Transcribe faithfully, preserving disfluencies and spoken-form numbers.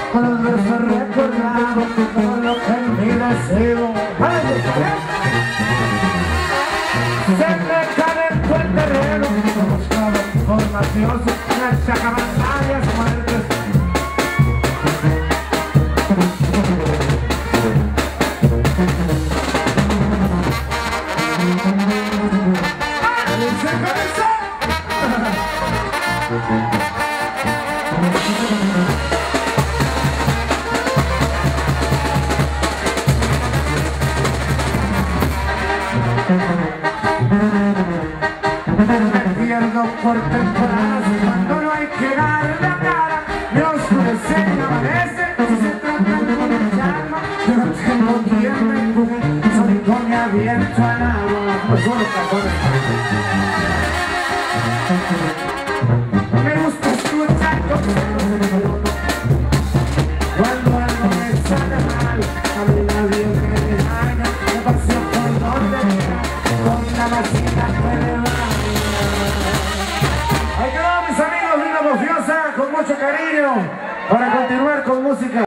con los versos recordando todo lo que en mi deseo. Se me calentó el terreno, buscaba información, me sacaban varias muertes. Me pierdo por temporadas cuando no hay que dar la cara. Me oscurece y amanece si se trata de llama. Yo no tengo quien me empuje, solito me aviento al agua. Me gusta escuchar cuando algo me sale mal. A mí nadie me daña, me paseo por donde quiera, con la vacina puede bañar. Ahí quedó, mis amigos, Linda Mafiosa, con mucho cariño, para continuar con música.